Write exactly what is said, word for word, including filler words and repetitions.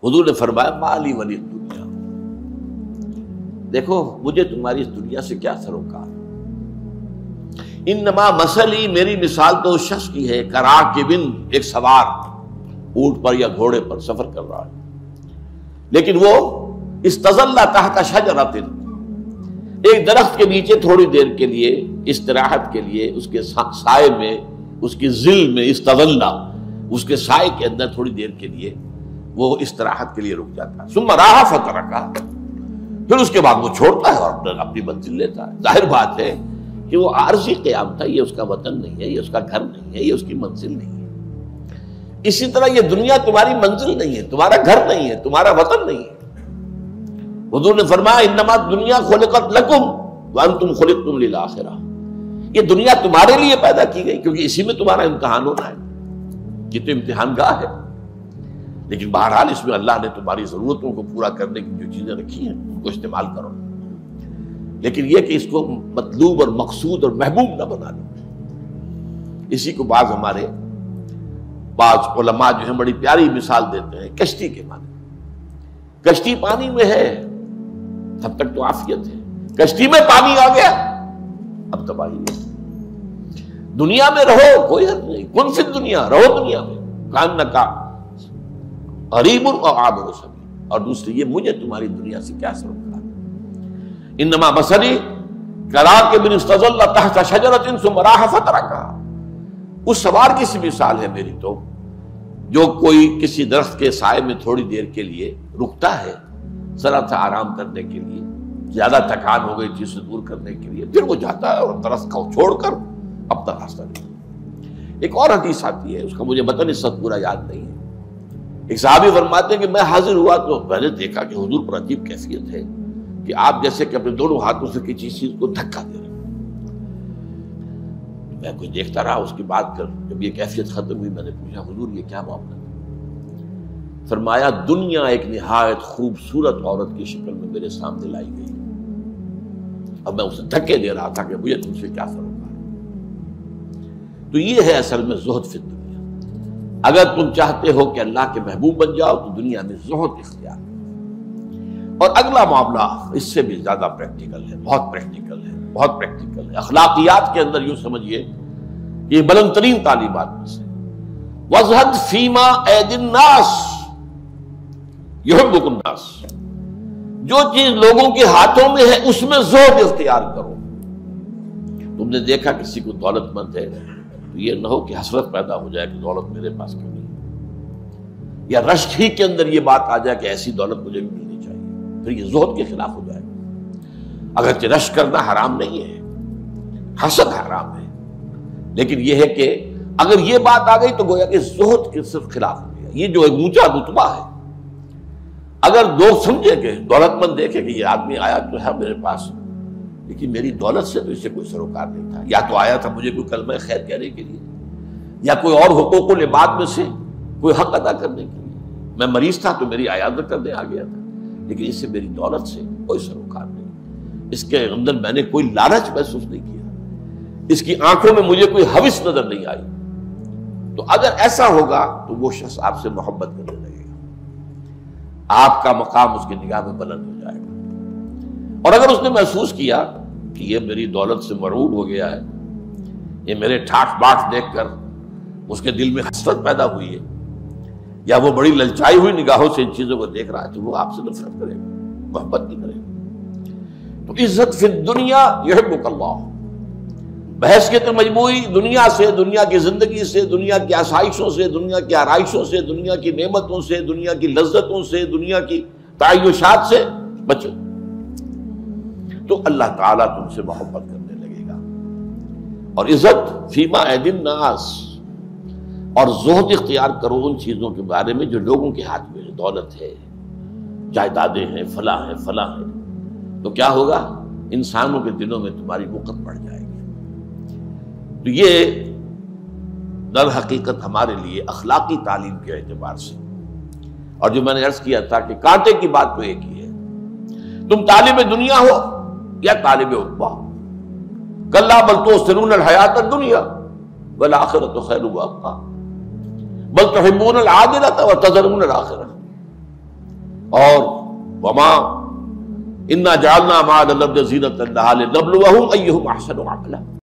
حضور نے فرمایا مالی ولی دنیا، دیکھو مجھے تمہاری اس دنیا سے کیا سروکار، انما مثلی، میری مثال تو اس شخص کی ہے کراکبن، ایک سوار اونٹ پر یا گھوڑے پر سفر کر رہا ہے، لیکن وہ استظل تحت شجرۃ، ایک درخت کے نیچے تھوڑی دیر کے لیے استراحت کے لیے اس کے سائے میں، اس کی ظل میں، استظل، اس کے سائے کے اندر تھوڑی دیر کے لیے وہ استراحت کے لیے رک جاتا ہے، ثم راح فترکا، پھر اس کے بعد وہ چھوڑتا ہے اور اپنی منزل لیتا ہے۔ ظاہر بات ہے کہ وہ عارضی قیام تھا، یہ اس کا وطن نہیں ہے، یہ اس کا گھر نہیں ہے، یہ اس کی منزل نہیں ہے۔ اسی طرح یہ دنیا تمہاری منزل نہیں ہے، تمہارا گھر نہیں ہے، تمہارا وطن نہیں ہے۔ حضور نے فرمایا انما دنیا خلقت لکم وانتم خلقتم للآخرہ، یہ دنیا تمہارے لیے پیدا کی گئی کیونکہ اسی میں تمہارا امتحان ہونا ہے، یہ تو امتحان گاہ ہے، لیکن بہرحال اس میں اللہ نے تمہاری ضرورتوں کو پورا کرنے کی جو چیزیں رکھی ہیں ان کو استعمال کرو، لیکن یہ کہ اس کو مطلوب اور مقصود اور محبوب نہ بنا لو۔ اسی کو بعض ہمارے بعض علماء جو ہیں بڑی پیاری مثال دیتے ہیں کشتی کے معنی، کشتی پانی میں ہے تب تک تو عافیت ہے، کشتی میں پانی آ گیا اب تباہی ہے۔ دنیا میں رہو کوئی حد نہیں، کن فی الدنیا، رہو دنیا میں، کانکا غریب و عابر سبیل، اور دوسری یہ مجھے تمہاری دنیا سے کیا سروکار، انما مثلی کراکب استظل تحت شجرۃ ثم راح فترکا، اس سوار کی سی مثال ہے میری تو جو کوئی کسی درخت کے سائے میں تھوڑی دیر کے لیے رکتا ہے ذرا سا آرام کرنے کے لیے، زیادہ تھکان ہو گئی چیز سے دور کرنے کے لیے، پھر وہ جاتا ہے اور درخت کو چھوڑ کر اپنا راستہ لیتا۔ ایک اور حدیث آتی ہے، اس کا مجھے متن اس وقت پورا یاد نہیں ہے، ایک صحابی فرماتے ہیں کہ میں حاضر ہوا تو میں نے دیکھا کہ حضور پر عجیب کیفیت ہے کہ آپ جیسے کہ اپنے دونوں ہاتھوں سے کسی چیز کو دھکا دے رہے ہیں۔ میں کچھ دیکھتا رہا، اس کے بعد کر جب یہ کیفیت ختم ہوئی میں نے پوچھا حضور یہ کیا معاملہ ہے؟ فرمایا دنیا ایک نہایت خوبصورت عورت کی شکل میں میرے سامنے لائی گئی، اب میں اسے دھکے دے رہا تھا کہ مجھے تم سے کیا سروکار ہے۔ تو یہ ہے اصل میں زہد فی الدنیا۔ اگر تم چاہتے ہو کہ اللہ کے محبوب بن جاؤ تو دنیا میں زہد اختیار کرو۔ اور اگلا معاملہ اس سے بھی زیادہ پریکٹیکل ہے، بہت پریکٹیکل ہے، بہت پریکٹیکل ہے، اخلاقیات کے اندر یوں سمجھیے یہ بلند ترین تعلیمات میں سے، وَازْهَدْ فِيمَا أَيْدِي النَّاسِ يُحِبُّكُمْ النَّاسُ، جو چیز لوگوں کے ہاتھوں میں ہے اس میں زہد اختیار کرو۔ تم نے دیکھا کسی کو دولت مند ہے تو یہ نہ ہو کہ حسرت پیدا ہو جائے کہ دولت میرے پاس کیوں نہیں، یا رشک ہی کے اندر یہ بات آ جائے کہ ایسی دولت مجھے بھی ملنی چاہیے، پھر یہ زہد کے خلاف ہو جائے گا۔ اگرچہ رشک کرنا حرام نہیں ہے، حسد حرام ہے، لیکن یہ ہے کہ اگر یہ بات آ گئی تو گویا کہ زہد کے صرف خلاف ہو گیا۔ یہ جو ایک اونچا رتبہ ہے، اگر لوگ سمجھے کہ دولت مند دیکھے کہ یہ آدمی آیا تو ہے میرے پاس لیکن میری دولت سے تو اسے کوئی سروکار نہیں تھا، یا تو آیا تھا مجھے کوئی کلمہ خیر کہنے کے لیے، یا کوئی اور حقوق العباد میں سے کوئی حق ادا کرنے کے لیے، میں مریض تھا تو میری عیادت کرنے آ گیا تھا، لیکن اس سے میری دولت سے کوئی سروکار نہیں، اس کے اندر میں نے کوئی لالچ محسوس نہیں کیا، اس کی آنکھوں میں مجھے کوئی ہوس نظر نہیں آئی۔ تو اگر ایسا ہوگا تو وہ شخص آپ سے محبت کرنے لگے گا، آپ کا مقام اس کی نگاہ میں بلند ہو جائے گا۔ اور اگر اس نے محسوس کیا کہ یہ میری دولت سے مرعوب ہو گیا ہے، یہ میرے ٹھاٹ باٹ دیکھ کر اس کے دل میں حسرت پیدا ہوئی ہے، یا وہ بڑی للچائی ہوئی نگاہوں سے ان چیزوں کو دیکھ رہا ہے، تو وہ آپ سے نفرت کرے گا، محبت نہیں کرے گا۔ تو عزت فی الدنیا یحبک اللہ، بحث کے تو مجموعی دنیا سے، دنیا کی زندگی سے، دنیا کی آسائشوں سے، دنیا کی آرائشوں سے، دنیا کی نعمتوں سے، دنیا کی لذتوں سے، دنیا کی تعیشات سے بچو، تو اللہ تعالیٰ تم سے محبت کرنے لگے گا۔ اور عزت فیما ایدی الناس، اور زہد اختیار کرو ان چیزوں کے بارے میں جو لوگوں کے ہاتھ میں ہے، دولت ہے، جائیدادیں ہیں، فلاں ہیں، فلاں ہیں، تو کیا ہوگا؟ انسانوں کے دلوں میں تمہاری وقت بڑھ جائے گی۔ تو یہ در حقیقت ہمارے لیے اخلاقی تعلیم کے اعتبار سے، اور جو میں نے عرض کیا تھا کہ کانٹے کی بات تو ایک ہی ہے، تم طالب دنیا ہو یا طالب عقبہ، کلا بل تؤثرون الحیات الدنیا والآخرۃ خیر وابقیٰ بل تحبون العاجلۃ وتذرون الآخرۃ۔ اور وما انا جعلنا ما علی الارض زینۃ لها لنبلوہم ایہم احسن عملا.